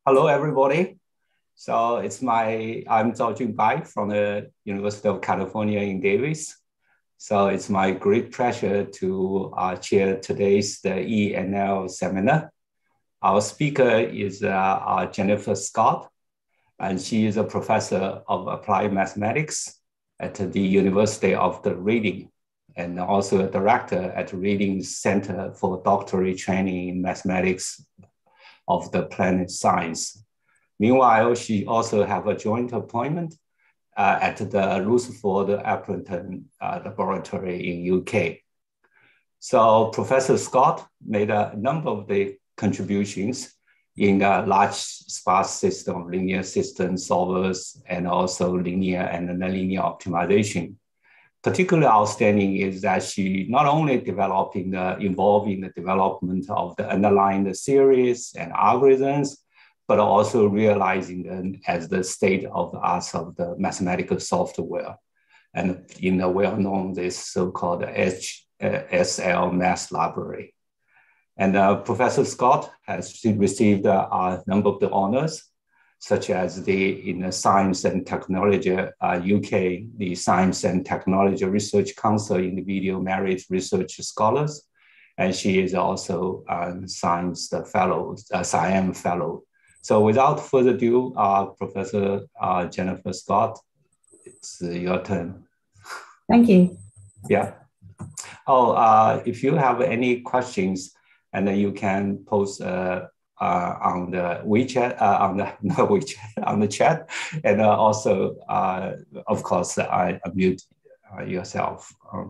Hello, everybody. So I'm Zhao Junbai from the University of California in Davis. So it's my great pleasure to chair today's the ENL seminar. Our speaker is Jennifer Scott, and she is a professor of applied mathematics at the University of the Reading, and also a director at the Reading Center for Doctorate Training in Mathematics of the Planet Science. Meanwhile, she also have a joint appointment at the Rutherford Appleton laboratory in UK. So Professor Scott made a number of the contributions in large sparse system, linear system solvers, and also linear and nonlinear optimization. Particularly outstanding is that she not only involved in the development of the underlying series and algorithms, but also realizing them as the state of the art of the mathematical software. And in the well-known, this so-called HSL Math Library. And Professor Scott has received a number of the honors, such as in the Science and Technology UK, the Science and Technology Research Council Individual Merit Research Scholars. And she is also a Science Fellow, SIAM Fellow. So without further ado, Professor Jennifer Scott, it's your turn. Thank you. Yeah. If you have any questions, and then you can post on the WeChat, on the chat, and also, of course, I unmute yourself.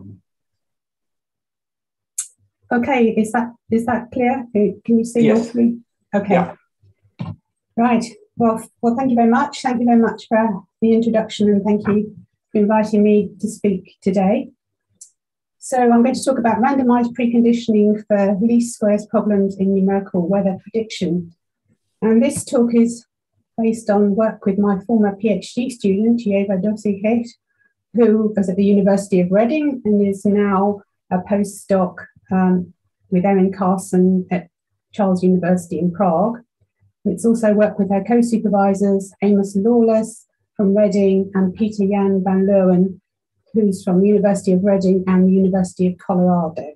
Okay, is that clear? Can you see yes. all three? Okay. Yeah. Right. Well, thank you very much. Thank you very much for the introduction, and thank you for inviting me to speak today. So I'm going to talk about randomized preconditioning for least squares problems in numerical weather prediction. And this talk is based on work with my former PhD student, Yeva Dossihet, who was at the University of Reading and is now a postdoc with Erin Carson at Charles University in Prague. It's also work with her co-supervisors, Amos Lawless from Reading and Peter Jan van Leeuwen, who's from the University of Reading and the University of Colorado.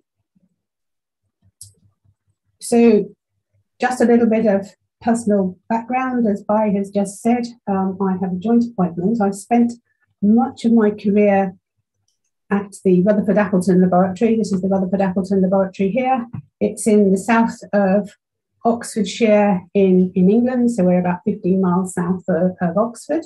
So just a little bit of personal background, as Bai has just said, I have a joint appointment. I've spent much of my career at the Rutherford Appleton laboratory. This is the Rutherford Appleton laboratory here. It's in the south of Oxfordshire in England, so we're about 15 miles south of Oxford.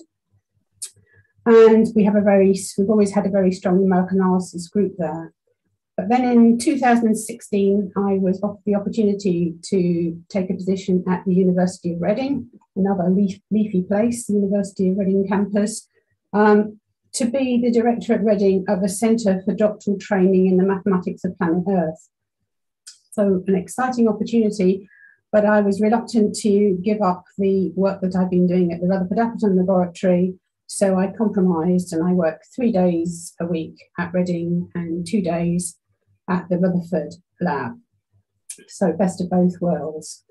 And we've always had a very strong numerical analysis group there. But then in 2016, I was offered the opportunity to take a position at the University of Reading, another leafy place, the University of Reading campus, to be the director at Reading of a Centre for Doctoral Training in the Mathematics of Planet Earth. So an exciting opportunity, but I was reluctant to give up the work that I've been doing at the Rutherford Appleton laboratory. So I compromised and I work 3 days a week at Reading and 2 days at the Rutherford lab. So best of both worlds.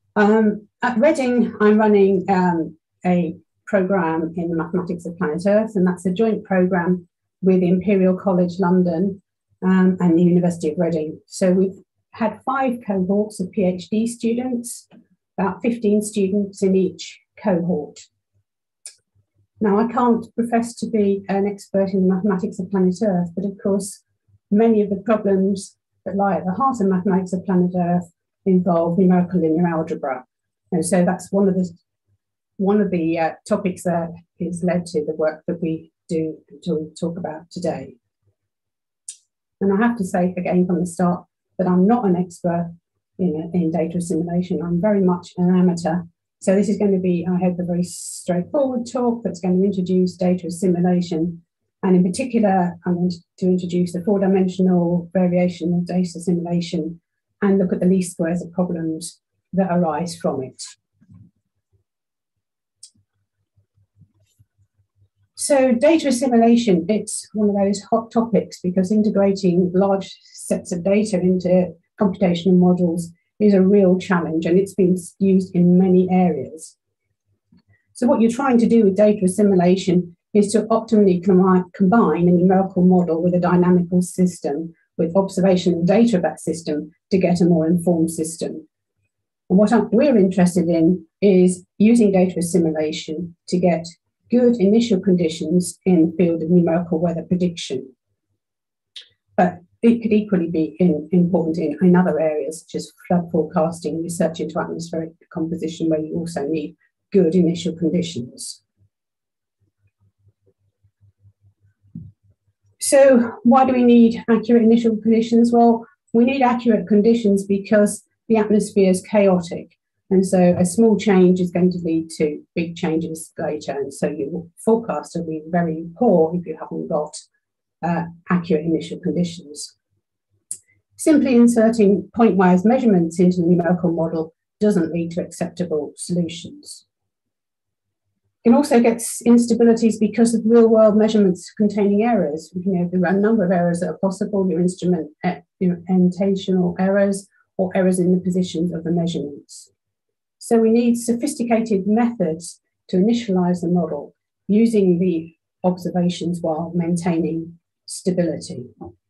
At Reading, I'm running a program in the Mathematics of Planet Earth, and that's a joint program with Imperial College London and the University of Reading. So we've had 5 cohorts of PhD students, about 15 students in each cohort. Now, I can't profess to be an expert in the mathematics of planet Earth, but of course, many of the problems that lie at the heart of mathematics of planet Earth involve numerical linear algebra. And so that's one of the topics that is led to the work that we do to talk about today. And I have to say again from the start that I'm not an expert in data assimilation. I'm very much an amateur. So this is going to be, I hope, a very straightforward talk that's going to introduce data assimilation. And in particular, I'm going to introduce the 4-dimensional variation of data assimilation and look at the least squares of problems that arise from it. So data assimilation, it's one of those hot topics because integrating large sets of data into computational models is a real challenge, and it's been used in many areas. So what you're trying to do with data assimilation is to optimally combine a numerical model with a dynamical system with observational data of that system to get a more informed system. And what we're interested in is using data assimilation to get good initial conditions in the field of numerical weather prediction. But it could equally be important in other areas, such as flood forecasting, research into atmospheric composition, where you also need good initial conditions. So why do we need accurate initial conditions? Well, we need accurate conditions because the atmosphere is chaotic. And so a small change is going to lead to big changes later. And so your forecast will be very poor if you haven't got accurate initial conditions. Simply inserting pointwise measurements into the numerical model doesn't lead to acceptable solutions. You can also get instabilities because of real-world measurements containing errors. There are a number of errors that are possible, your instrumental errors or errors in the positions of the measurements. So we need sophisticated methods to initialize the model using the observations while maintaining stability.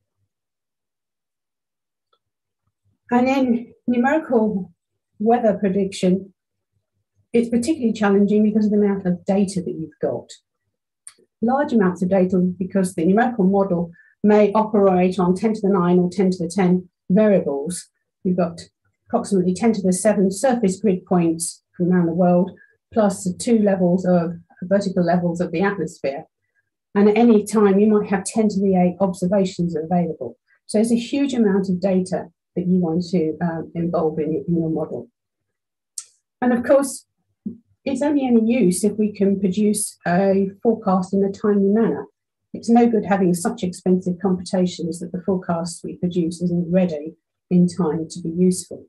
And in numerical weather prediction, it's particularly challenging because of the amount of data that you've got. Large amounts of data because the numerical model may operate on 10 to the 9 or 10 to the 10 variables. You've got approximately 10 to the 7 surface grid points from around the world, plus the 2 levels of vertical levels of the atmosphere. And at any time, you might have 10 to the 8 observations available. So there's a huge amount of data that you want to involve in your model. And of course, it's only any use if we can produce a forecast in a timely manner. It's no good having such expensive computations that the forecast we produce isn't ready in time to be useful.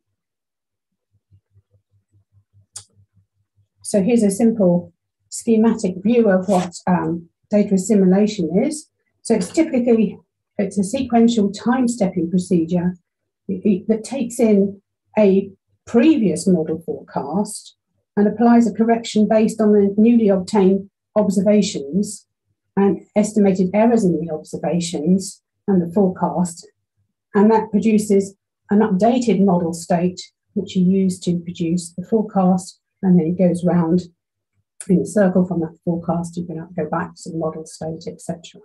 So here's a simple schematic view of what data assimilation is. So it's a sequential time-stepping procedure that takes in a previous model forecast and applies a correction based on the newly obtained observations and estimated errors in the observations and the forecast. And that produces an updated model state, which you use to produce the forecast, and then it goes round in a circle from that forecast. You can go back to the model state, etc.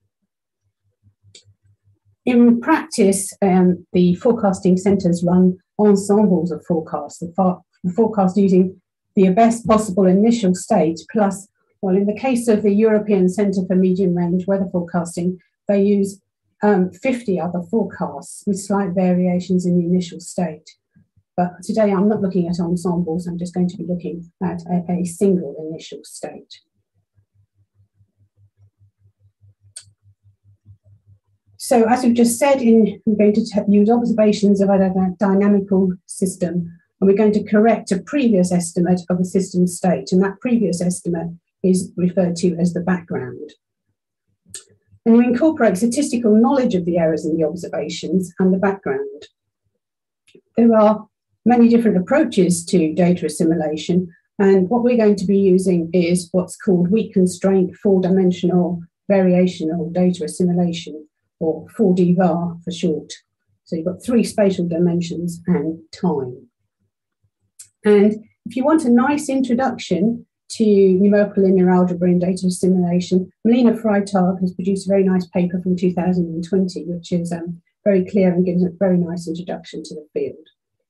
In practice, the forecasting centres run ensembles of forecasts, the forecast using the best possible initial state, plus, well, in the case of the European Centre for Medium Range Weather Forecasting, they use 50 other forecasts with slight variations in the initial state. But today I'm not looking at ensembles, I'm just going to be looking at a single initial state. So as we've just said, we're going to use observations of a dynamical system, and we're going to correct a previous estimate of a system state, and that previous estimate is referred to as the background. And we incorporate statistical knowledge of the errors in the observations and the background. There are many different approaches to data assimilation, and what we're going to be using is what's called weak constraint 4-dimensional variational data assimilation, or 4D-VAR for short. So you've got 3 spatial dimensions and time. And if you want a nice introduction to numerical linear algebra in data assimilation, Melina Freitag has produced a very nice paper from 2020, which is very clear and gives a very nice introduction to the field.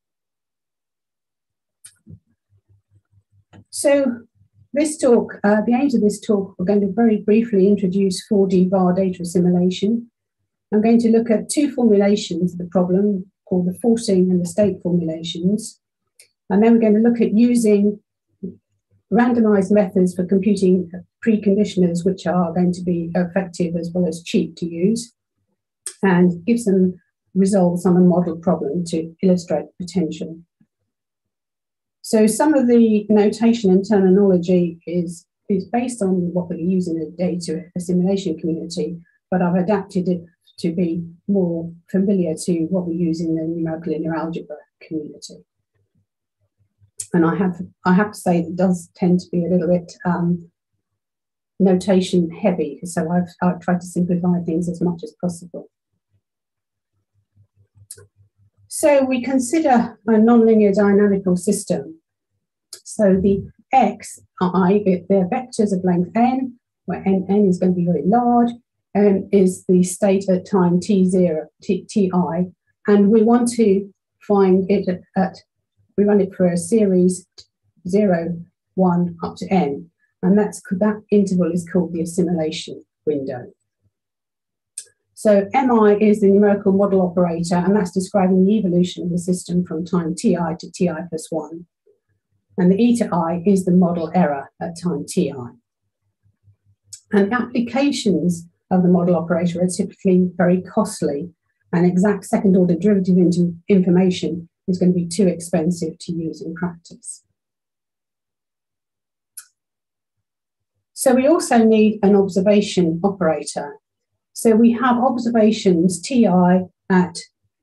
So this talk, the aims of this talk, we're going to very briefly introduce 4D-VAR data assimilation. I'm going to look at 2 formulations of the problem called the forcing and the state formulations. And then we're going to look at using randomized methods for computing preconditioners, which are going to be effective as well as cheap to use, and give some results on a model problem to illustrate potential. So some of the notation and terminology is based on what we use in the data assimilation community, but I've adapted it to be more familiar to what we use in the numerical linear algebra community. And I have to say it does tend to be a little bit notation heavy, so I've tried to simplify things as much as possible. So we consider a nonlinear dynamical system. So the xi, they're vectors of length n, where n is going to be very large, and is the state at time t0, ti, and we want to find it we run it for a series 0, 1 up to n, and that interval is called the assimilation window. So mi is the numerical model operator, and that's describing the evolution of the system from time ti to ti plus 1. And the eta I is the model error at time ti. And applications of the model operator are typically very costly, and exact second-order derivative information is going to be too expensive to use in practice. So we also need an observation operator. So we have observations yi at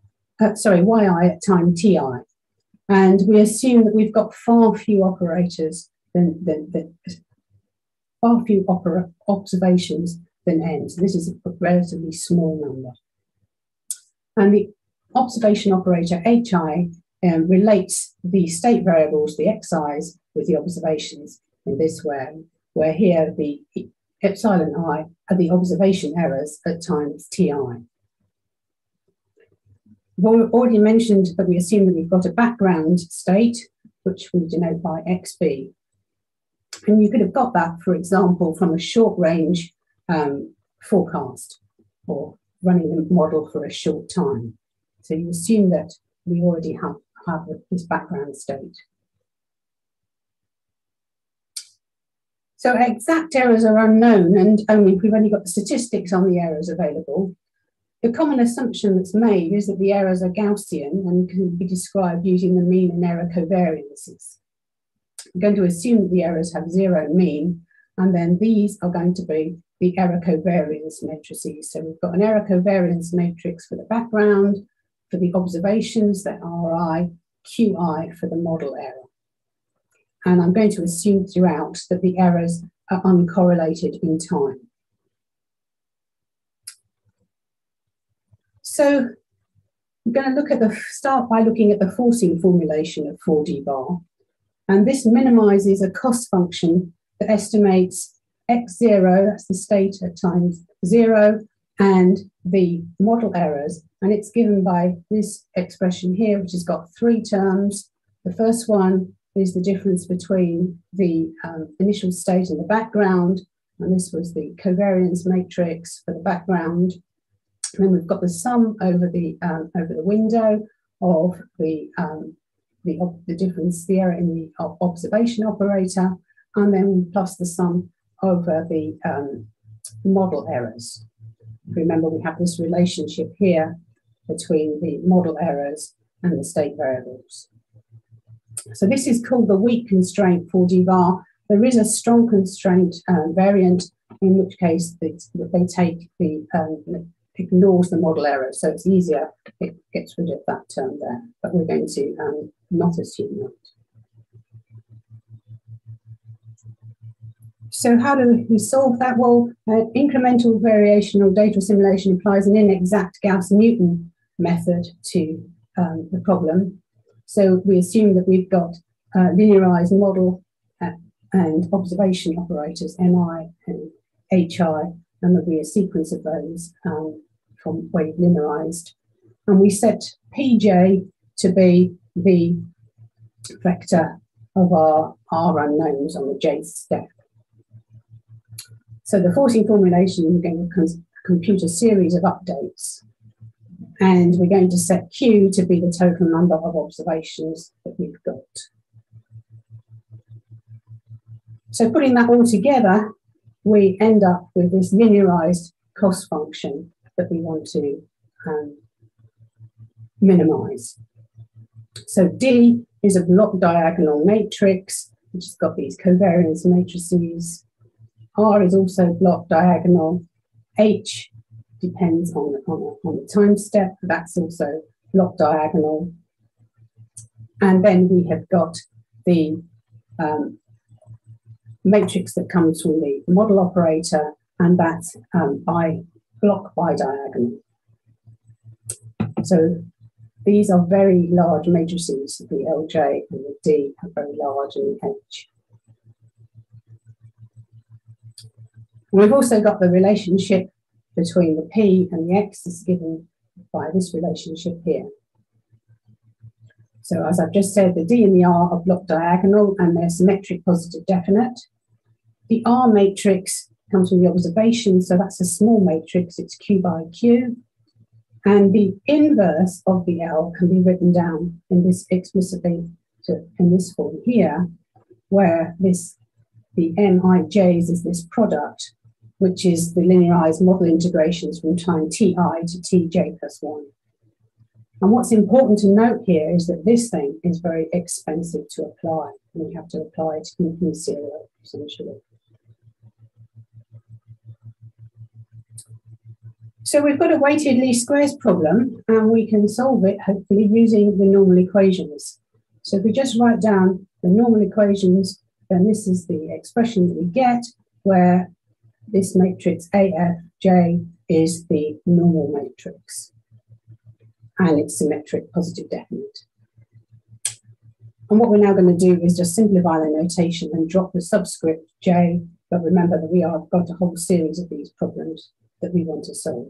time ti, and we assume that we've got far few operators observations than n. So this is a relatively small number. And the observation operator hi relates the state variables, the xi's, with the observations in this way, where here the epsilon I are the observation errors at times ti. We've already mentioned that we assume that we've got a background state, which we denote by xb. And you could have got that, for example, from a short range forecast, or running the model for a short time. So you assume that we already have this background state. So exact errors are unknown, and we've only got the statistics on the errors available. The common assumption that's made is that the errors are Gaussian and can be described using the mean and error covariances. We're going to assume that the errors have zero mean, and then these are going to be the error covariance matrices. So we've got an error covariance matrix for the background, for the observations, that Ri, Qi for the model error. And I'm going to assume throughout that the errors are uncorrelated in time. So I'm going to start by looking at the forcing formulation of 4D bar. And this minimizes a cost function that estimates x0, that's the state at time 0, and the model errors. And it's given by this expression here, which has got three terms. The first one is the difference between the initial state and the background. And this was the covariance matrix for the background. And then we've got the sum over the window of the difference, the error in the observation operator, and then plus the sum over the model errors. Remember, we have this relationship here between the model errors and the state variables. So this is called the weak constraint for d-var. There is a strong constraint variant, in which case they take the ignores the model error, so it's easier, it gets rid of that term there, but we're going to not assume that. So how do we solve that? Well, incremental variational data assimilation applies an inexact Gauss-Newton method to the problem. So we assume that we've got linearized model and observation operators, mi and hi, and there'll be a sequence of those from where you've linearized. And we set pj to be the vector of our unknowns on the jth step. So the forcing formulation, we're going to compute a series of updates. And we're going to set q to be the total number of observations that we've got. So putting that all together, we end up with this linearized cost function that we want to minimize. So D is a block diagonal matrix, which has got these covariance matrices. R is also block diagonal. H depends on the time step. That's also block diagonal. And then we have got the matrix that comes from the model operator, and that's block bidiagonal. So these are very large matrices. The LJ and the D are very large, and the H. We've also got the relationship between the P and the X is given by this relationship here. So as I've just said, the D and the R are block diagonal and they're symmetric positive definite. The R matrix comes from the observation, so that's a small matrix, it's Q by Q. And the inverse of the L can be written down in this explicitly in this form here, where the MIJs is this product, which is the linearized model integrations from time Ti to Tj plus 1. And what's important to note here is that this thing is very expensive to apply. We have to apply it in serial, essentially. So we've got a weighted least squares problem, and we can solve it, hopefully, using the normal equations. So if we just write down the normal equations, then this is the expression that we get, where this matrix AFJ is the normal matrix. And it's symmetric, positive, definite. And what we're now going to do is just simplify the notation and drop the subscript J, but remember that we have got a whole series of these problems that we want to solve.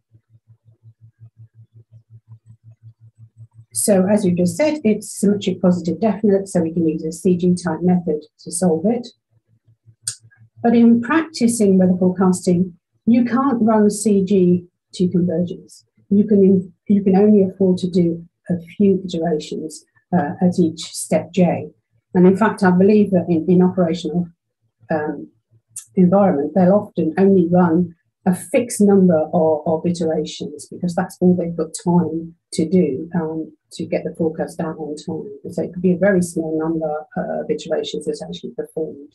So as we just said, it's symmetric, positive, definite, so we can use a CG type method to solve it. But in practicing weather forecasting, you can't run CG to convergence. You can only afford to do a few iterations at each step J. And in fact, I believe that in operational environment, they'll often only run a fixed number of iterations because that's all they've got time to do to get the forecast out on time. And so it could be a very small number of iterations that's actually performed.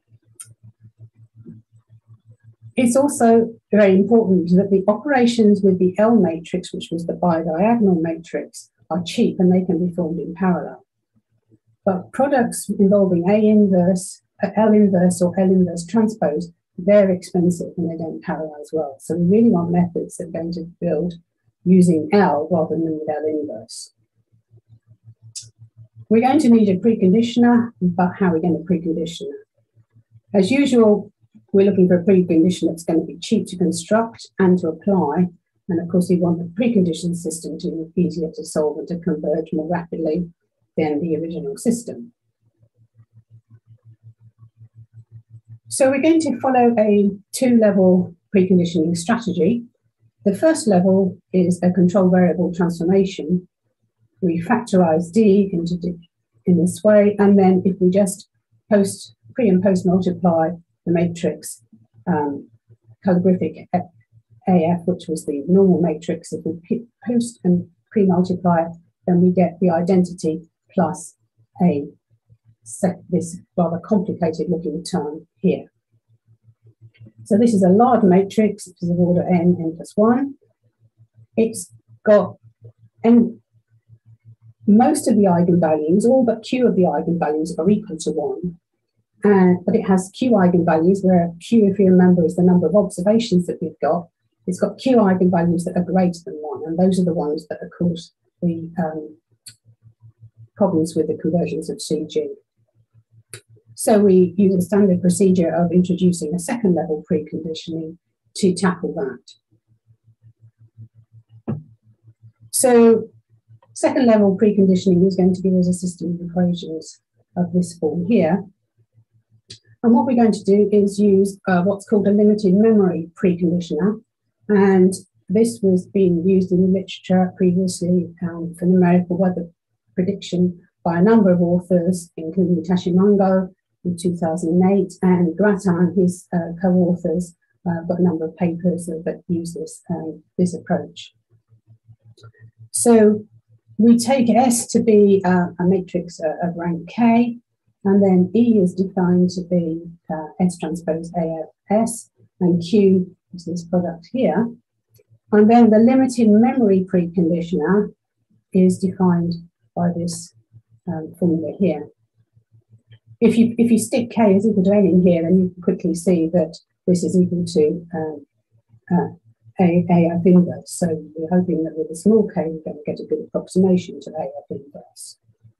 It's also very important that the operations with the L matrix, which was the bidiagonal matrix, are cheap and they can be formed in parallel. But products involving L inverse, or L inverse transpose, they're expensive and they don't parallel as well. So we really want methods that are going to build using L rather than with L inverse. We're going to need a preconditioner, but how are we going to precondition it? As usual, we're looking for a precondition that's going to be cheap to construct and to apply. And of course, we want the preconditioned system to be easier to solve and to converge more rapidly than the original system. So we're going to follow a two-level preconditioning strategy. The first level is a control variable transformation. We factorize D in this way, and then if we just pre and post multiply the matrix calligraphic AF, which was the normal matrix, if we post and pre-multiply it, then we get the identity plus this rather complicated looking term here. So this is a large matrix, which is of order n plus 1. It's got most of the eigenvalues, all but q of the eigenvalues are equal to 1. But it has q eigenvalues, where q, if you remember, is the number of observations that we've got. It's got q eigenvalues that are greater than 1, and those are the ones that cause the problems with the conversions of CG. So we use a standard procedure of introducing a second level preconditioning to tackle that. So second level preconditioning is going to give us a system of equations of this form here. And what we're going to do is use what's called a limited memory preconditioner. And this was being used in the literature previously for numerical weather prediction by a number of authors, including Tashimango in 2008, and Gratin, his co-authors, got a number of papers that use this approach. So we take S to be a matrix of rank K, and then E is defined to be S transpose AFS, and Q is this product here. And then the limited memory preconditioner is defined by this formula here. if you stick k is equal to n in here, then you can quickly see that this is equal to AF inverse. So we're hoping that with a small k, we're going to get a good approximation to AF inverse.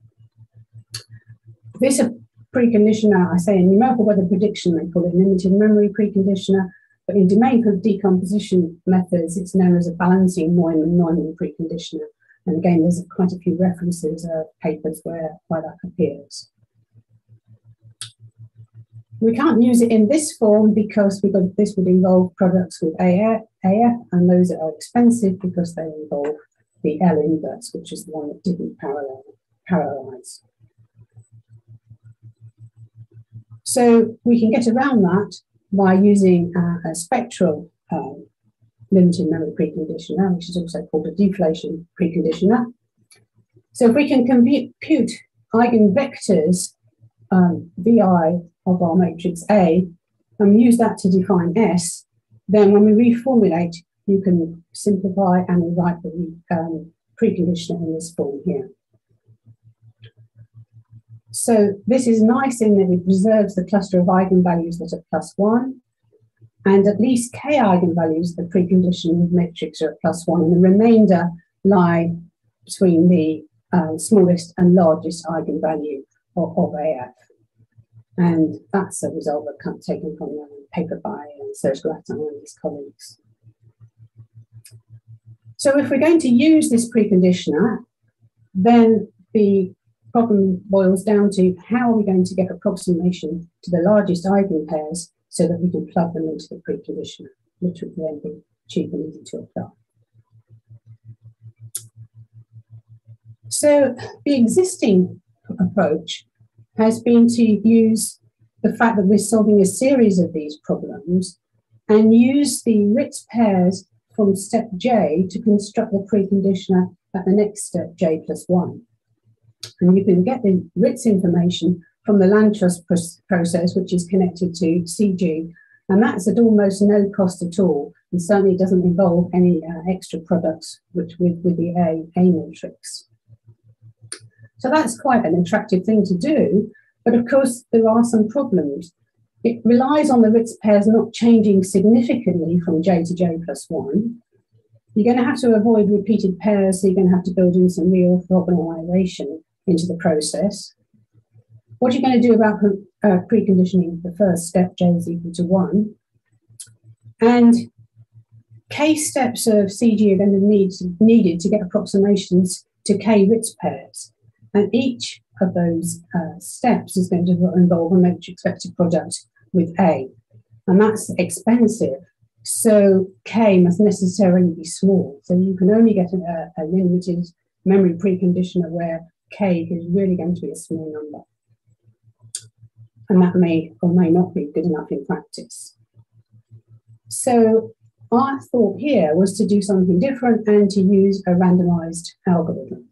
This preconditioner, I say in numerical weather prediction, they call it limited memory preconditioner, but in domain decomposition methods, it's known as a balancing Neumann preconditioner. And again, there's quite a few references of papers where that appears. We can't use it in this form because this would involve products with AF, and those are expensive because they involve the L inverse, which is the one that didn't parallelize. So we can get around that by using a spectral limited memory preconditioner, which is also called a deflation preconditioner. So if we can compute eigenvectors VI of our matrix A and use that to define S, then when we reformulate, you can simplify and write the preconditioner in this form here. So this is nice in that it preserves the cluster of eigenvalues that are +1, and at least k eigenvalues, the preconditioned matrix are at +1, and the remainder lie between the smallest and largest eigenvalue of AF. And that's a result that taken from a paper by Serge Grattan and his colleagues. So if we're going to use this preconditioner, then the problem boils down to how are we going to get approximation to the largest eigenpairs so that we can plug them into the preconditioner, which would then be cheap and easy to apply. So the existing approach has been to use the fact that we're solving a series of these problems and use the Ritz pairs from step J to construct the preconditioner at the next step, J plus 1. And you can get the Ritz information from the Landtrust process, which is connected to CG, and that's at almost no cost at all, and certainly doesn't involve any extra products with the A matrix. So that's quite an attractive thing to do, but of course there are some problems. It relies on the Ritz pairs not changing significantly from J to J plus 1. You're going to have to avoid repeated pairs, so you're going to have to build in some reorthogonalization into the process. What are you going to do about preconditioning the first step, J is equal to 1? And k steps of CG are going to be needed to get approximations to k Ritz pairs. And each of those steps is going to involve a matrix vector product with A. And that's expensive. So k must necessarily be small. So you can only get a limited memory preconditioner where k is really going to be a small number. And that may or may not be good enough in practice. So our thought here was to do something different and to use a randomized algorithm.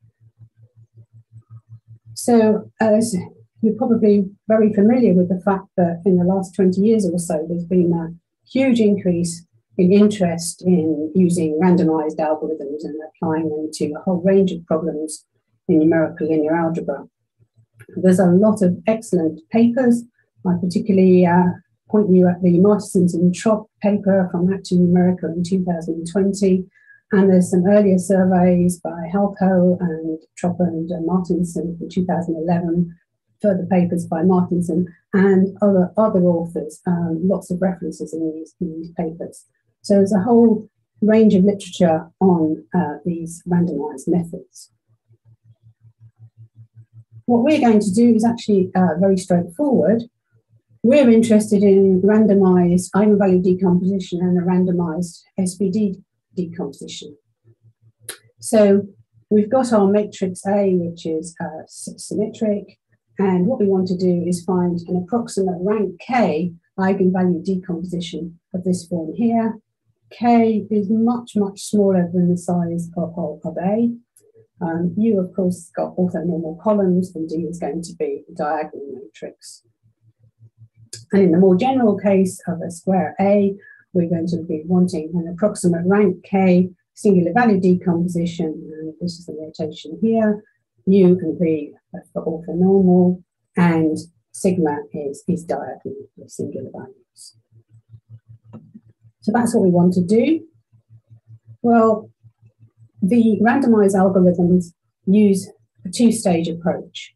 So as you're probably very familiar with the fact that in the last 20 years or so, there's been a huge increase in interest in using randomized algorithms and applying them to a whole range of problems in numerical linear algebra. There's a lot of excellent papers. I particularly point you at the Martinsons and Trop paper from Active Numerical in 2020. And there's some earlier surveys by Halko and Trop and Martinson in 2011, further papers by Martinson and other authors, lots of references in these papers. So there's a whole range of literature on these randomized methods. What we're going to do is actually very straightforward. We're interested in randomized eigenvalue decomposition and a randomized SVD decomposition. So we've got our matrix A, which is symmetric, and what we want to do is find an approximate rank K eigenvalue decomposition of this form here. K is much, much smaller than the size of A. U, of course, got orthonormal columns, and D is going to be a diagonal matrix. And in the more general case of a square A, we're going to be wanting an approximate rank K singular value decomposition, and this is the notation here. U and V for orthonormal, and sigma is diagonal with singular values. So that's what we want to do. Well, the randomized algorithms use a two-stage approach.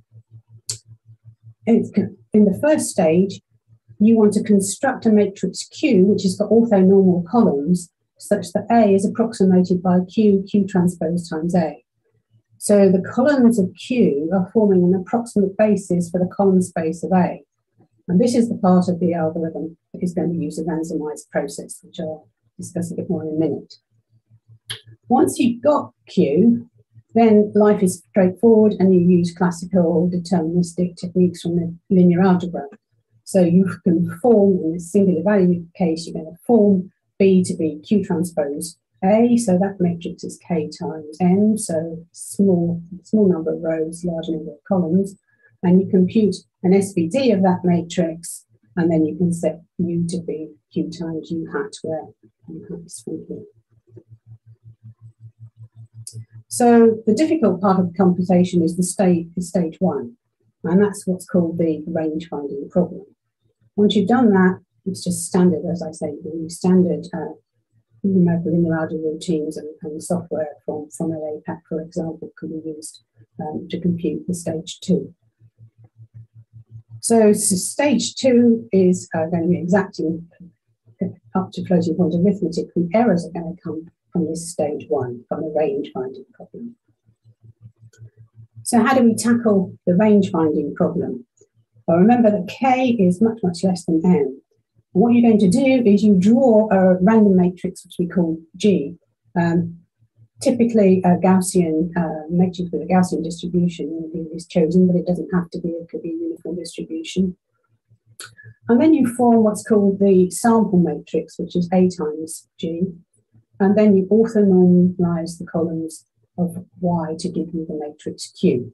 In the first stage, you want to construct a matrix Q, which is for orthonormal columns, such that A is approximated by Q transpose times A. So the columns of Q are forming an approximate basis for the column space of A. And this is the part of the algorithm that is going to use a randomized process, which I'll discuss a bit more in a minute. Once you've got Q, then life is straightforward and you use classical deterministic techniques from the linear algebra. So you can form, in the singular value case, you're going to form B to be Q transpose A, so that matrix is K times M, so small number of rows, large number of columns, and you compute an SVD of that matrix, and then you can set U to be Q times U hat, where U hat is from here. So the difficult part of the computation is the stage one, and that's what's called the range finding problem. Once you've done that, it's just standard, as I say, you use standard numerical linear algebra routines and software from APAC, for example, can be used to compute the stage two. So stage two is going to be exacting up to floating point arithmetic. The errors are going to come from this stage one, from the range finding problem. So how do we tackle the range finding problem? Well, remember that K is much, much less than M. And what you're going to do is you draw a random matrix, which we call G, typically a Gaussian matrix with a Gaussian distribution is chosen, but it doesn't have to be, it could be a uniform distribution. And then you form what's called the sample matrix, which is A times G, and then you orthonormalize the columns of Y to give you the matrix Q.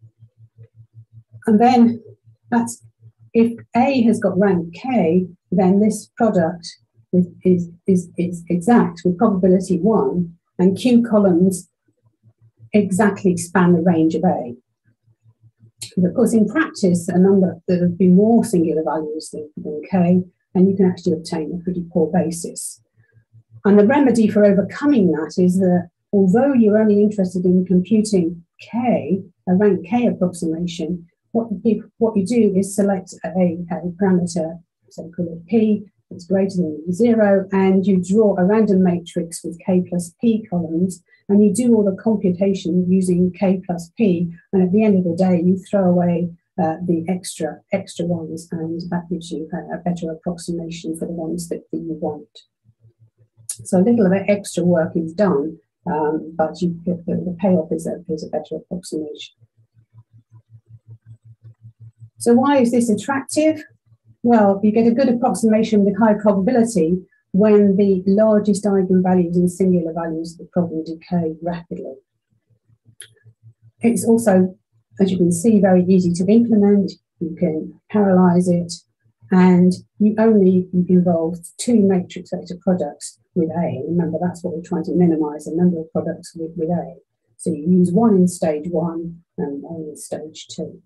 And then that's, if A has got rank K, then this product is exact with probability 1, and Q columns exactly span the range of A. But of course, in practice, a number there have been more singular values than K, and you can actually obtain a pretty poor basis. And the remedy for overcoming that is that although you're only interested in computing K, a rank K approximation, what you do is select a parameter, so call it P, that's greater than 0, and you draw a random matrix with K plus P columns, and you do all the computation using K plus P, and at the end of the day, you throw away the extra ones, and that gives you a better approximation for the ones that you want. So a little of extra work is done, but the payoff is a better approximation. So why is this attractive? Well, you get a good approximation with high probability when the largest eigenvalues and singular values of the problem decay rapidly. It's also, as you can see, very easy to implement. You can parallelize it, and you only involve 2 matrix vector products with A. Remember, that's what we're trying to minimize, the number of products with A. So you use 1 in stage 1 and 1 in stage 2.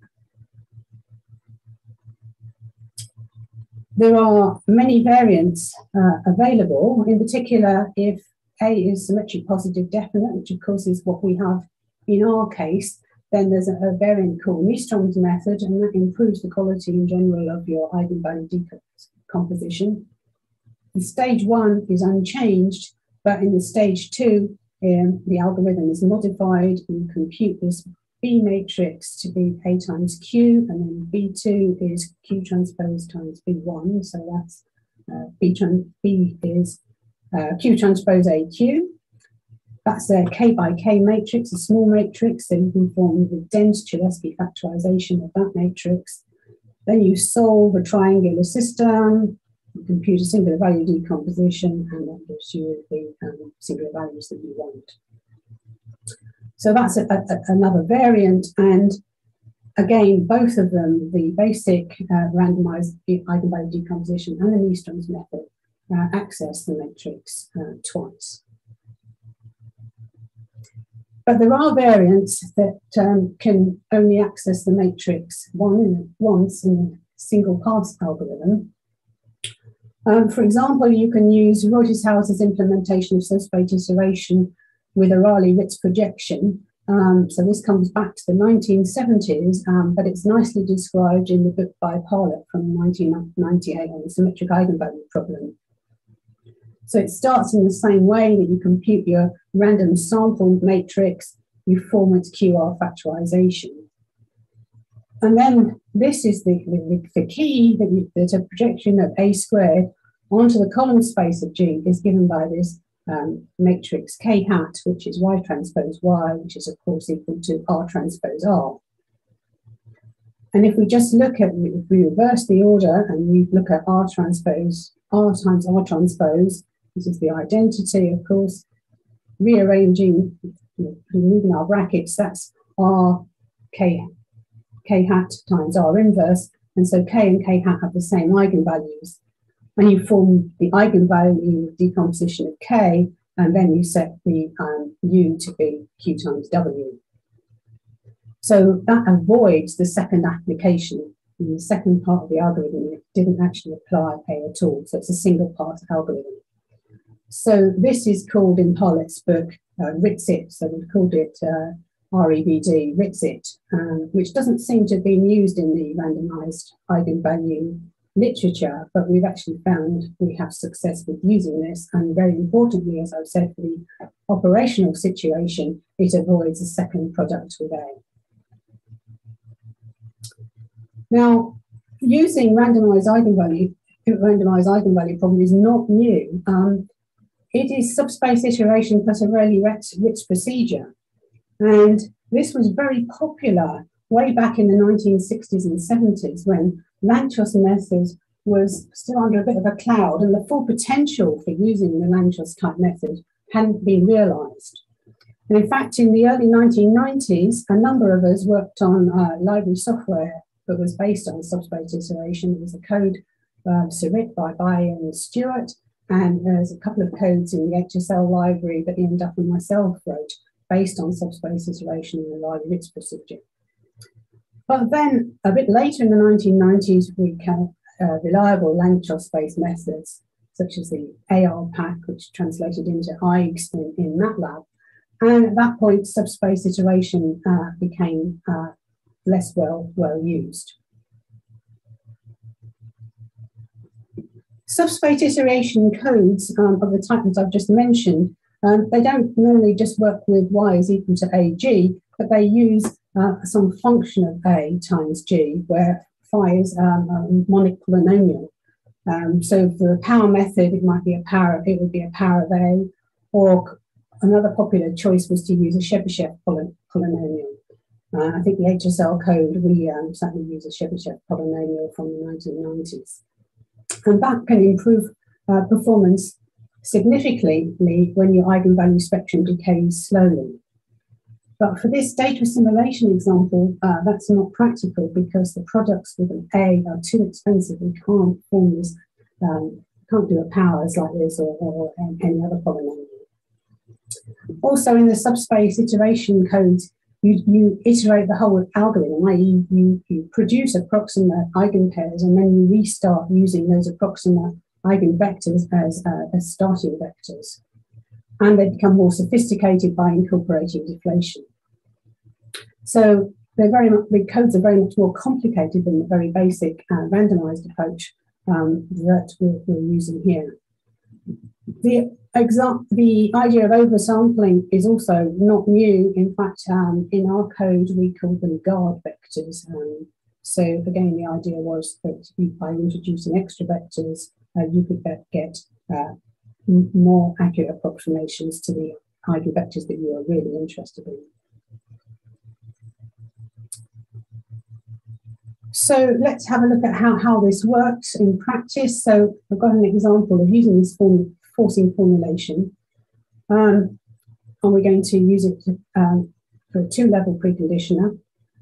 There are many variants available, in particular if A is symmetric positive definite, which of course is what we have in our case, then there's a variant called Nystrom's method, and that improves the quality in general of your eigenvalue decomposition. The stage 1 is unchanged, but in the stage 2, the algorithm is modified. You compute this B matrix to be A times Q, and then B2 is Q transpose times B1, so that's B is Q transpose AQ. That's a K by K matrix, a small matrix, so you can form the dense Cholesky factorization of that matrix. Then you solve a triangular system, you compute a singular value decomposition, and that gives you the singular values that you want. So that's another variant, and again, both of them, the basic randomized eigenvalue decomposition and the Nystrom's method, access the matrix twice. But there are variants that can only access the matrix once in a single pass algorithm. For example, you can use Reutershauser's implementation of subspace iteration with a Rayleigh-Ritz projection. So this comes back to the 1970s, but it's nicely described in the book by Parlett from 1998 on the symmetric eigenvalue problem. So it starts in the same way that you compute your random sample matrix, you form its QR factorization. And then this is the key, that a projection of A squared onto the column space of G is given by this matrix K hat, which is Y transpose Y, which is of course equal to R transpose R. And if we just look at, if we reverse the order and we look at R transpose, R times R transpose, this is the identity, of course, rearranging, removing our brackets, that's R K hat times R inverse, and so K and K hat have the same eigenvalues. And you form the eigenvalue decomposition of K, and then you set the U to be Q times W. So that avoids the second application. In the second part of the algorithm, it didn't actually apply A at all, so it's a single part algorithm. So this is called in Parlett's book RITZ-IT, so we've called it REBD, RITZ-IT, which doesn't seem to have been used in the randomized eigenvalue literature, but we've actually found we have success with using this, and very importantly, as I've said, for the operational situation, it avoids a second product with A. Now, using randomized eigenvalue problem is not new. It is subspace iteration plus a Rayleigh-Ritz procedure. And this was very popular way back in the 1960s and 70s when Lanczos method was still under a bit of a cloud and the full potential for using the Lanczos type method hadn't been realized. And in fact, in the early 1990s, a number of us worked on library software that was based on subspace iteration. There was a code written by Bayer and Stewart, and there's a couple of codes in the HSL library that Ian Duff and myself wrote based on subspace iteration in the Rayleigh-Ritz procedure. But then a bit later in the 1990s, we had reliable Lanczos-based methods, such as the AR-pack, which translated into IGS in MATLAB. And at that point, subspace iteration became less well used. Subspace iteration codes of the type that I've just mentioned, they don't normally just work with Y is equal to AG, but they use some function of A times G, where phi is a monic polynomial. So for the power method, it might be it would be a power of A, or another popular choice was to use a Chebyshev polynomial. I think the HSL code, we certainly use a Chebyshev polynomial from the 1990s. And that can improve performance significantly when your eigenvalue spectrum decays slowly. But for this data assimilation example, that's not practical because the products with an A are too expensive. We can't form this, can't do a powers like this or any other polynomial. Also, in the subspace iteration codes, you iterate the whole algorithm, i.e. you produce approximate eigenpairs and then you restart using those approximate eigenvectors as starting vectors. And they become more sophisticated by incorporating deflation. So the codes are very much more complicated than the very basic randomized approach that we're using here. The idea of oversampling is also not new. In fact, in our code, we call them guard vectors. So again, the idea was that by introducing extra vectors, you could get more accurate approximations to the eigenvectors that you are really interested in. So let's have a look at how this works in practice. So I've got an example of using this forcing formulation. And we're going to use it for a two-level preconditioner.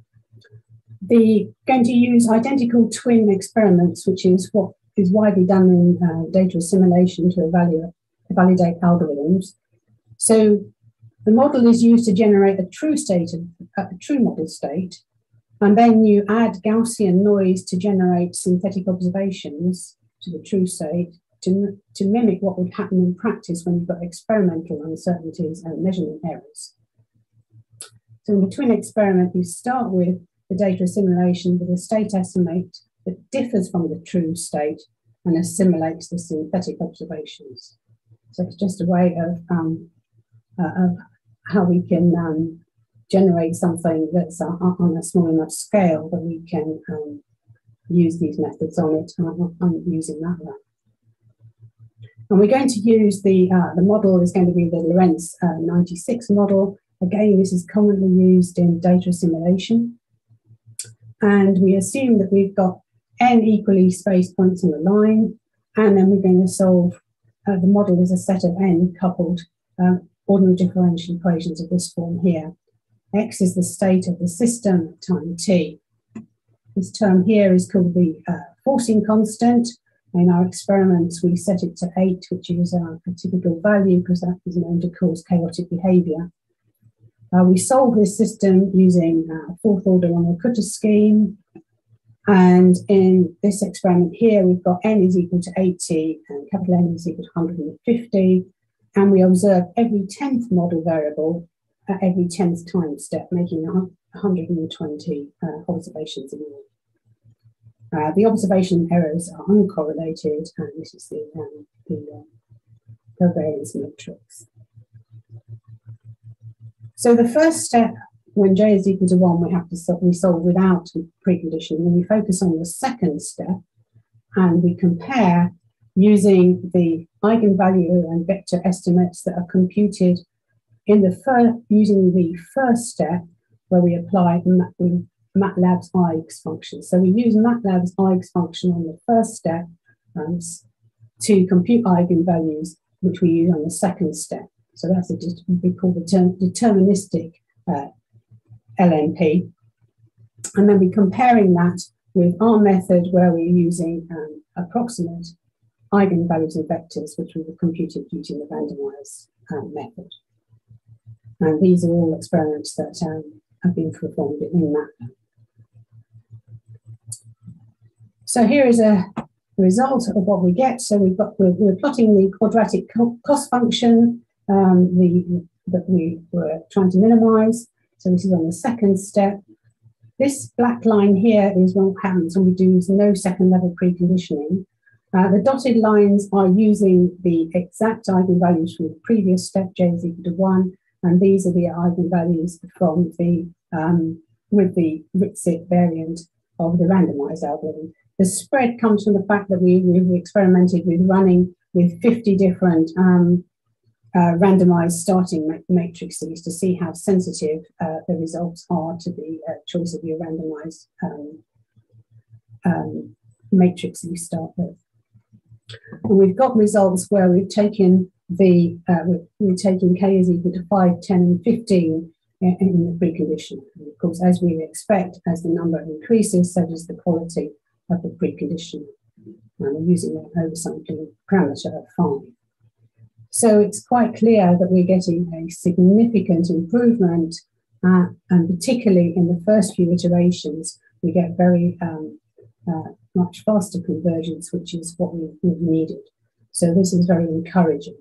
Going to use identical twin experiments, which is what is widely done in data assimilation to validate algorithms. So The model is used to generate a true model state, and then you add Gaussian noise to generate synthetic observations to the true state to mimic what would happen in practice when you've got experimental uncertainties and measurement errors. So in the twin experiment, you start with the data assimilation with a state estimate that differs from the true state and assimilates the synthetic observations. So it's just a way of how we can generate something that's on a small enough scale that we can use these methods on it using that way. And we're going to use the model is going to be the Lorentz 96 model. Again, this is commonly used in data assimilation. And we assume that we've got n equally spaced points on the line, and then we're going to solve, the model is a set of n coupled ordinary differential equations of this form here. X is the state of the system at time t. This term here is called the forcing constant. In our experiments, we set it to 8, which is a typical value because that is known to cause chaotic behavior. We solve this system using fourth order Longo-Kutta scheme. And in this experiment here, we've got n is equal to 80 and capital N is equal to 150. And we observe every 10th model variable at every 10th time step, making 120 observations in all. The observation errors are uncorrelated, and this is the covariance matrix. So the first step, when j is equal to 1, we solve without preconditioning. When we focus on the second step, and we compare using the eigenvalue and vector estimates that are computed in using the first step, where we apply MATLAB's eigs function. So we use MATLAB's eigs function on the first step to compute eigenvalues, which we use on the second step. So that's what we call the deterministic LNP. And then we're comparing that with our method where we're using approximate eigenvalues and vectors, which we were computed using the randomized method. And these are all experiments that have been performed in MATLAB. So here is a result of what we get. So we're plotting the quadratic cost function that we were trying to minimize. So this is on the second step. This black line here is what happens when we do no second level preconditioning. The dotted lines are using the exact eigenvalues from the previous step, j is equal to 1, and these are the eigenvalues from the with the Ritzik variant of the randomized algorithm. The spread comes from the fact that we've experimented with running with 50 different randomized starting matrices to see how sensitive the results are to the choice of your randomized matrix that you start with. And we've got results where we've taken we're taking k is equal to 5, 10, and 15 in the precondition. And of course, as we expect, as the number increases, so does the quality of the precondition. And we're using an oversampling parameter of 5. So it's quite clear that we're getting a significant improvement, and particularly in the first few iterations, we get very much faster convergence, which is what we've needed. So this is very encouraging.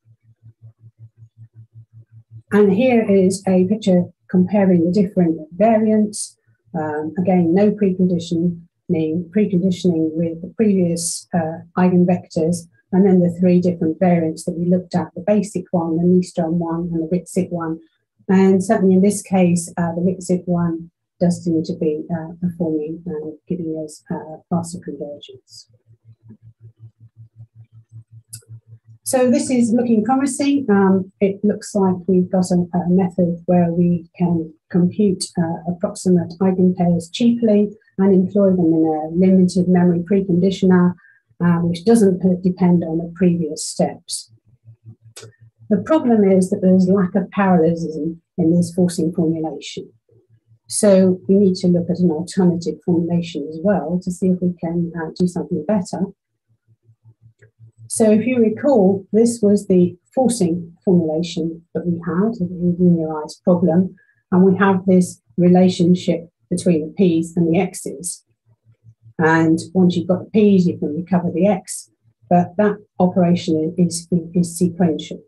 And here is a picture comparing the different variants. Again, no preconditioning with the previous eigenvectors, and then the 3 different variants that we looked at, the basic one, the Nystrom one, and the Ritzik one. And certainly in this case, the Ritzik one does seem to be performing and giving us faster convergence. So this is looking promising. It looks like we've got a method where we can compute approximate eigenpairs cheaply and employ them in a limited memory preconditioner, which doesn't depend on the previous steps. The problem is that there's lack of parallelism in this forcing formulation. So we need to look at an alternative formulation as well to see if we can do something better. So if you recall, this was the forcing formulation that we had, the linearized problem, and we have this relationship between the p's and the x's. And once you've got the p's, you can recover the x, but that operation is sequential.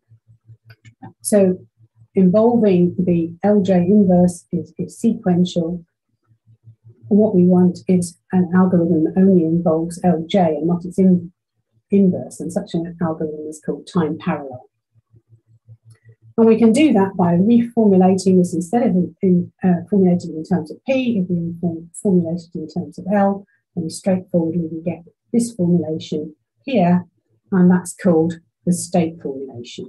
So involving the LJ inverse is sequential. What we want is an algorithm that only involves LJ and not its inverse, and such an algorithm is called time parallel. And we can do that by reformulating this. Instead of formulating in terms of P, if we formulate it in terms of L, then straightforwardly we get this formulation here, and that's called the state formulation.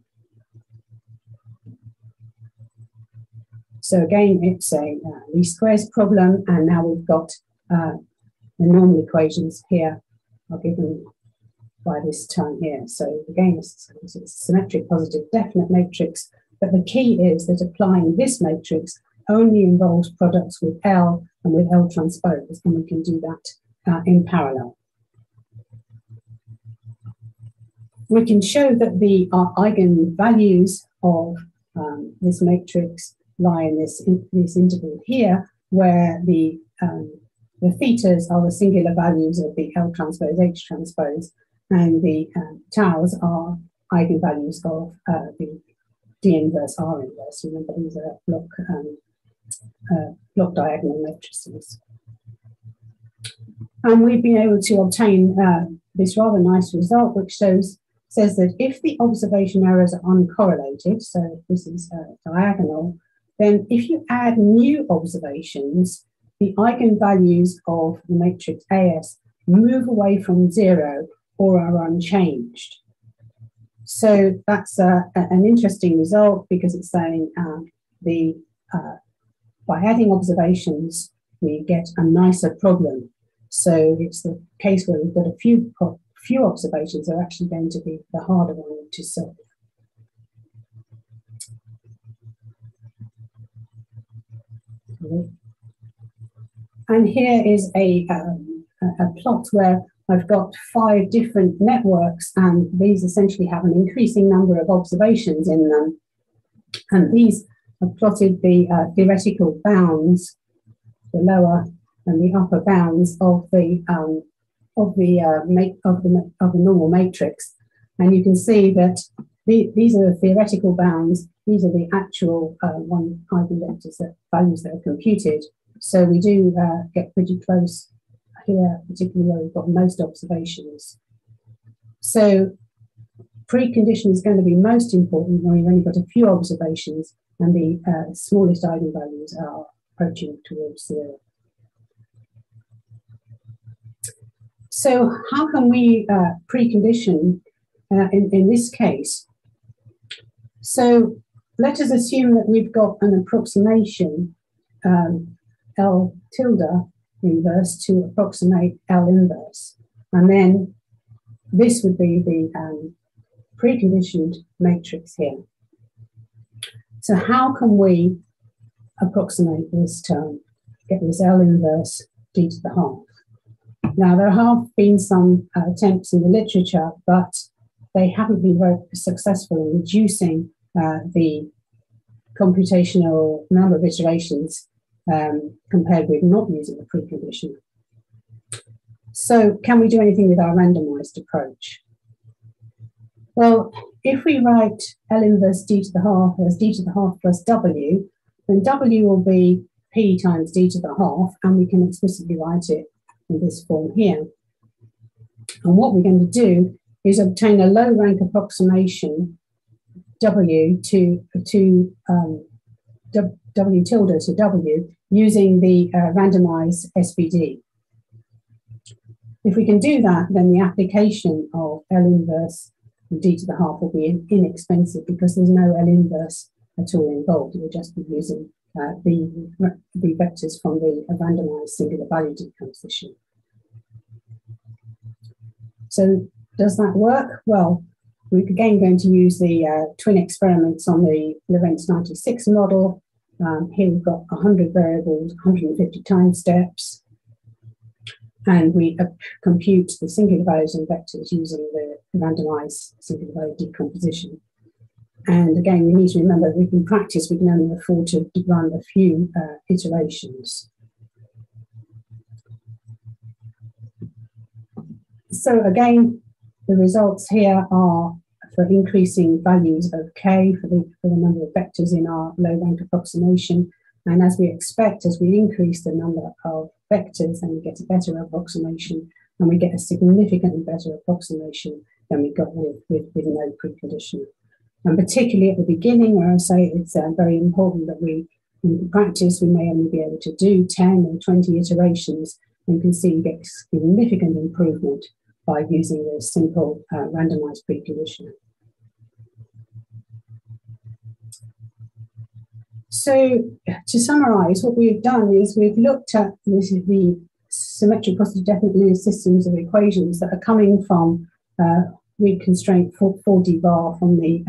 So again, it's a least squares problem, and now we've got the normal equations here are given by this term here. So again, it's a symmetric positive definite matrix, but the key is that applying this matrix only involves products with L and with L transpose, and we can do that in parallel. We can show that the eigenvalues of this matrix lie in this interval here, where the thetas are the singular values of the L transpose H transpose, and the taus are eigenvalues of the D inverse R inverse. Remember, these are block diagonal matrices. And we've been able to obtain this rather nice result, which says that if the observation errors are uncorrelated, so this is diagonal, then if you add new observations, the eigenvalues of the matrix AS move away from 0 or are unchanged. So that's an interesting result, because it's saying by adding observations, we get a nicer problem. So it's the case where we've got a few observations are actually going to be the harder one to solve. And here is a plot where I've got 5 different networks, and these essentially have an increasing number of observations in them. And these have plotted the theoretical bounds, the lower and the upper bounds of the normal matrix. And you can see that these are the theoretical bounds. These are the actual eigenvectors, values that are computed. So we do get pretty close here, particularly where we've got most observations. So precondition is going to be most important when we've only got a few observations and the smallest eigenvalues are approaching towards 0. So how can we precondition in this case? So let us assume that we've got an approximation L tilde inverse to approximate L inverse. And then this would be the preconditioned matrix here. So how can we approximate this term, get this L inverse d to the half? Now, there have been some attempts in the literature, but they haven't been very successful in reducing the computational number of iterations compared with not using a precondition. So can we do anything with our randomized approach? Well, if we write L inverse d to the half as d to the half plus w, then w will be p times d to the half, and we can explicitly write it in this form here. And what we're going to do is obtain a low rank approximation w to w tilde to w using the randomized SVD. If we can do that, then the application of L inverse d to the half will be inexpensive, because there's no L inverse at all involved. We'll just be using the vectors from the randomized singular value decomposition. So does that work? Well, we're again going to use the twin experiments on the Lorentz 96 model. Here we've got 100 variables, 150 time steps. and we compute the singular values and vectors using the randomized singular value decomposition. And again, we need to remember that in practice, we can only afford to run a few iterations. So again, the results here are for increasing values of k for the number of vectors in our low rank approximation. And as we expect, as we increase the number of vectors, then we get a better approximation, and we get a significantly better approximation than we got with no preconditioner. And particularly at the beginning, where I say it's very important that we, in practice, we may only be able to do 10 or 20 iterations, and can see we get significant improvement by using this simple randomized preconditioner. So to summarize, what we've done is we've looked at the symmetric positive definite linear systems of equations that are coming from read constraint 4D bar from the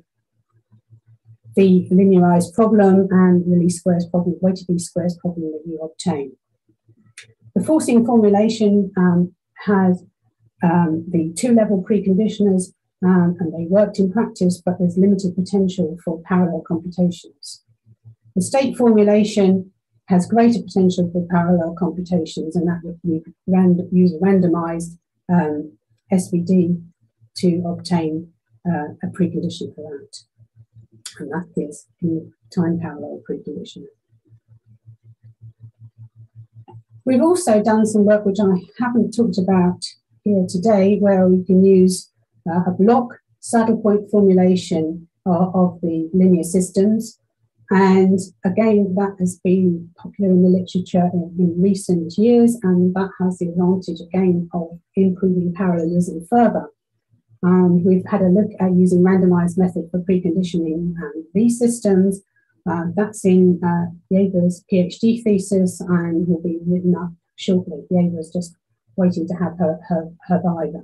linearized problem and the least squares problem, weighted least squares problem that you obtain. The forcing formulation has the two-level preconditioners, and they worked in practice, but there's limited potential for parallel computations. The state formulation has greater potential for parallel computations, and that we use a randomized SVD to obtain a precondition for that. And that is the time parallel precondition. We've also done some work which I haven't talked about here today, where we can use a block saddle point formulation of the linear systems. And again, that has been popular in the literature in recent years, and that has the advantage again of improving parallelism further. And we've had a look at using randomized method for preconditioning these systems. That's in Yeva's PhD thesis and will be written up shortly. Yeva's just waiting to have her Viva.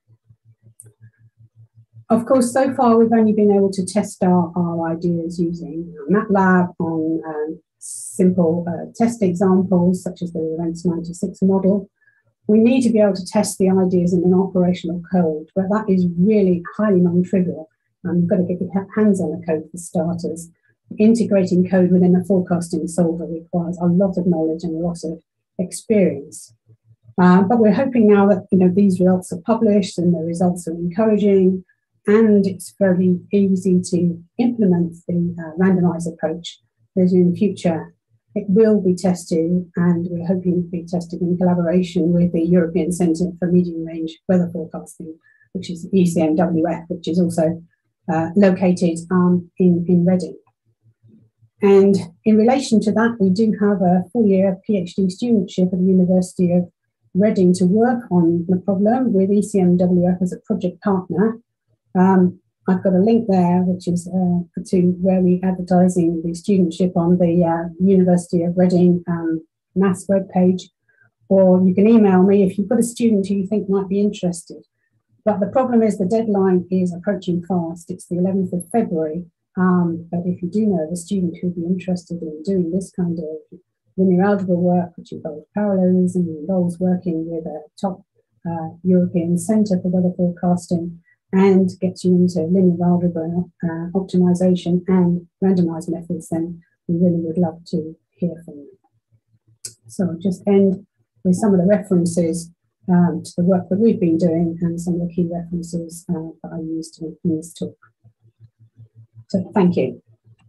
Of course, so far we've only been able to test our ideas using MATLAB on simple test examples, such as the Lorentz 96 model. We need to be able to test the ideas in an operational code, but that is really highly non-trivial. You've got to get your hands on the code for starters. Integrating code within a forecasting solver requires a lot of knowledge and a lot of experience. But we're hoping now that these results are published and the results are encouraging, and it's very easy to implement the randomized approach. That in the future it will be tested, and we're hoping to be tested in collaboration with the European Centre for Medium Range Weather Forecasting, which is ECMWF, which is also located in Reading. And in relation to that, we do have a full-year PhD studentship at the University of Reading to work on the problem with ECMWF as a project partner. I've got a link there, which is to where we're advertising the studentship on the University of Reading maths webpage, or you can email me if you've got a student who you think might be interested. But the problem is the deadline is approaching fast. It's the 11th of February. But if you do know of a student who'd be interested in doing this kind of linear algebra work, which involves parallelism, involves working with a top European Centre for Weather Forecasting, and gets you into linear algebra optimization and randomized methods, then we really would love to hear from you. So I'll just end with some of the references to the work that we've been doing and some of the key references that I used in this talk. So thank you.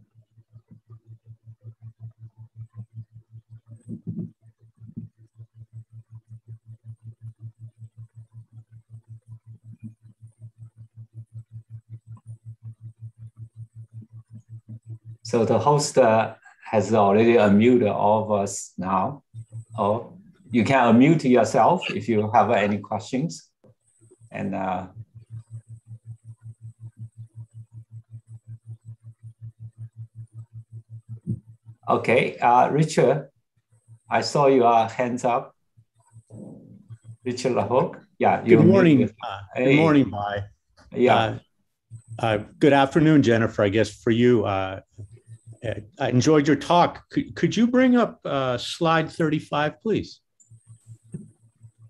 So the host has already unmuted all of us now. Oh, you can unmute yourself if you have any questions. And okay, Richard, I saw your hands up. Richard LaHook. Yeah. Good morning. Good morning, Bye. Yeah. Good afternoon, Jennifer. I guess for you, I enjoyed your talk. Could you bring up slide 35, please?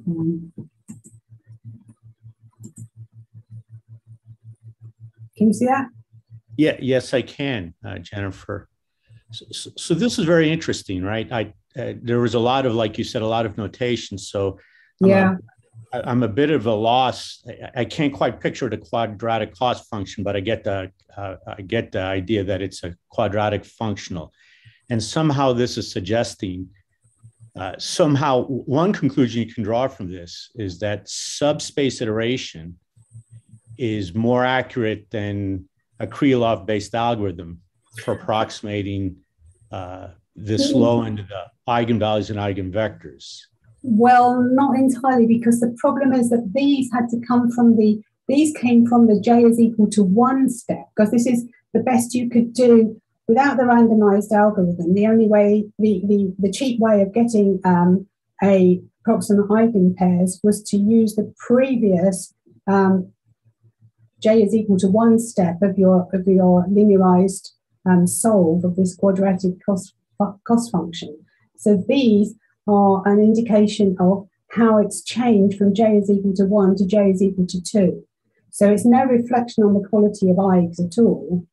Can you see that? Yeah, yes, I can, Jennifer. So this is very interesting, right? There was a lot of, like you said, a lot of notation. So I'm a bit of a loss. I can't quite picture the quadratic cost function, but I get the idea that it's a quadratic functional. And somehow this is suggesting, somehow one conclusion you can draw from this is that subspace iteration is more accurate than a Krylov-based algorithm for approximating this low end of the eigenvalues and eigenvectors. Well, not entirely, because the problem is that these came from the j is equal to 1 step, because this is the best you could do without the randomized algorithm. The only way, the cheap way of getting a approximate eigenpairs was to use the previous j is equal to 1 step of your linearized solve of this quadratic cost function. So these are an indication of how it's changed from j is equal to 1 to j is equal to 2. So it's no reflection on the quality of eigs at all.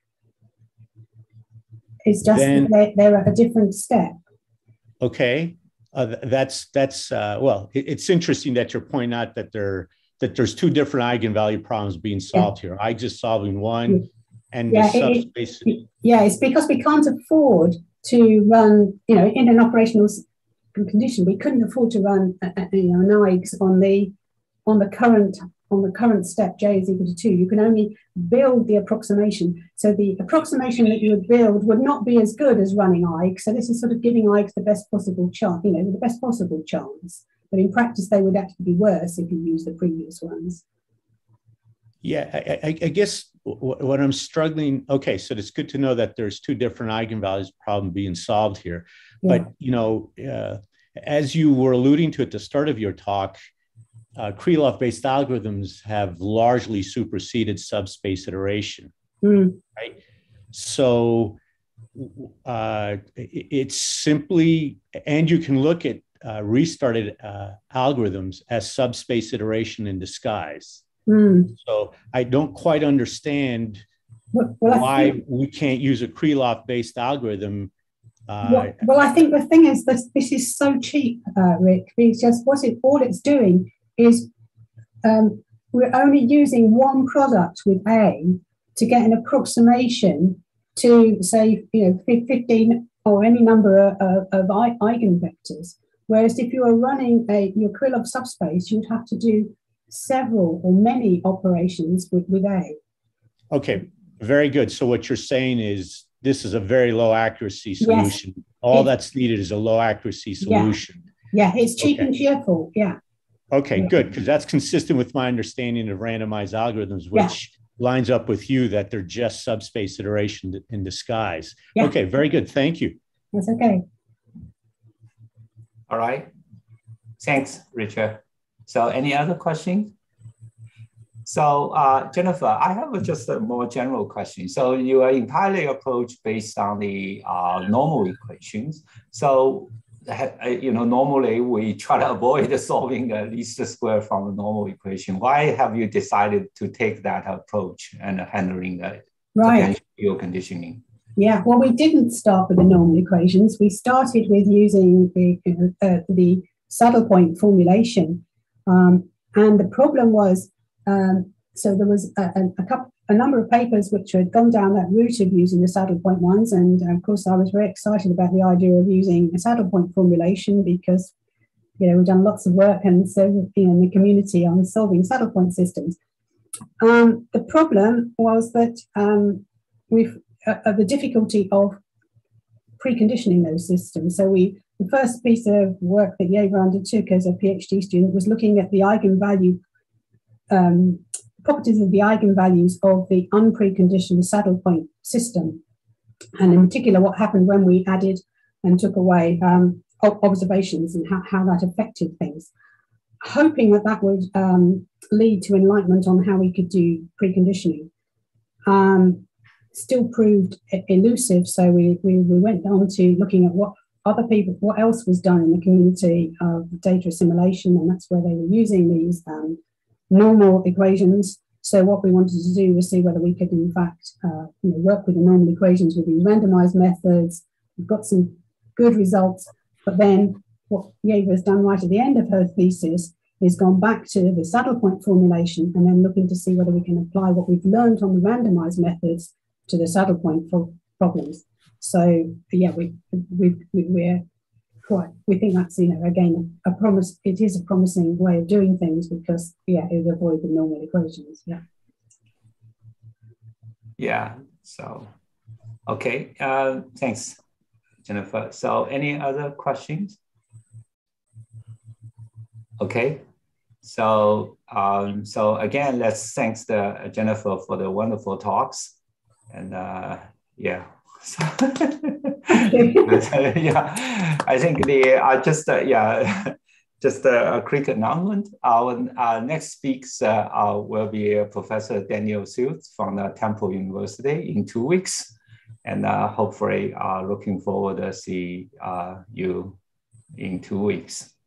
It's just that they're at a different step. Okay, well, it's interesting that you're pointing out that there's two different eigenvalue problems being solved here. I just solving one, and the subspace. It's because we can't afford to run, in an operational condition, we couldn't afford to run, an eigs on the current step j is equal to 2. You can only build the approximation. So the approximation that you would build would not be as good as running eigs. So this is sort of giving eigs the best possible chance, the best possible chance. But in practice, they would actually be worse if you use the previous ones. Yeah, I guess what I'm struggling. Okay, so it's good to know that there's two different eigenvalues problem being solved here. Yeah. But as you were alluding to at the start of your talk, Krylov-based algorithms have largely superseded subspace iteration, right? So it's simply, and you can look at restarted algorithms as subspace iteration in disguise. So I don't quite understand why we can't use a Krylov-based algorithm. Well, I think the thing is that this is so cheap, Rick, because just all it's doing is we're only using one product with A to get an approximation to, say, 15 or any number of eigenvectors. Whereas if you are running your Krylov subspace, you'd have to do several or many operations with A. Okay, very good. So what you're saying is this is a very low accuracy solution. Yes. All that's needed is a low accuracy solution. Yeah, it's cheap and cheerful. Yeah. Okay, good, because that's consistent with my understanding of randomized algorithms, which lines up with you that they're just subspace iteration in disguise. Yeah. Okay, very good. Thank you. That's okay. All right. Thanks, Richard. So any other questions? So Jennifer, I have just a more general question. So your entire approach based on the normal equations. So normally we try to avoid solving the least square from the normal equation. Why have you decided to take that approach and handling the potential field conditioning? Yeah, well, we didn't start with the normal equations. We started with using the saddle point formulation. And the problem was, so there was a number of papers which had gone down that route of using the saddle point ones. And of course, I was very excited about the idea of using a saddle point formulation because, we've done lots of work and so in the community on solving saddle point systems. The problem was that the difficulty of preconditioning those systems. So the first piece of work that Yeva undertook as a PhD student was looking at the eigenvalue properties of the eigenvalues of the unpreconditioned saddle point system, and in particular what happened when we added and took away observations and how that affected things, hoping that would lead to enlightenment on how we could do preconditioning. Still proved elusive, so we went on to looking at what other people, what else was done in the community of data assimilation, and that's where they were using these normal equations. So what we wanted to do was see whether we could, in fact, work with the normal equations with these randomized methods. We've got some good results, but then what Yeva's done right at the end of her thesis is gone back to the saddle point formulation and then looking to see whether we can apply what we've learned on the randomized methods to the saddle point for problems. So yeah, we think that's, again, a promise. It is a promising way of doing things because it would avoid the normal equations. Yeah. So, okay. Thanks, Jennifer. So, any other questions? Okay. So, so again, let's thanks Jennifer for the wonderful talks, and yeah. So yeah, I think just a quick announcement. Our next speakers will be Professor Daniel Silt from the Temple University in 2 weeks, and hopefully looking forward to see you in 2 weeks.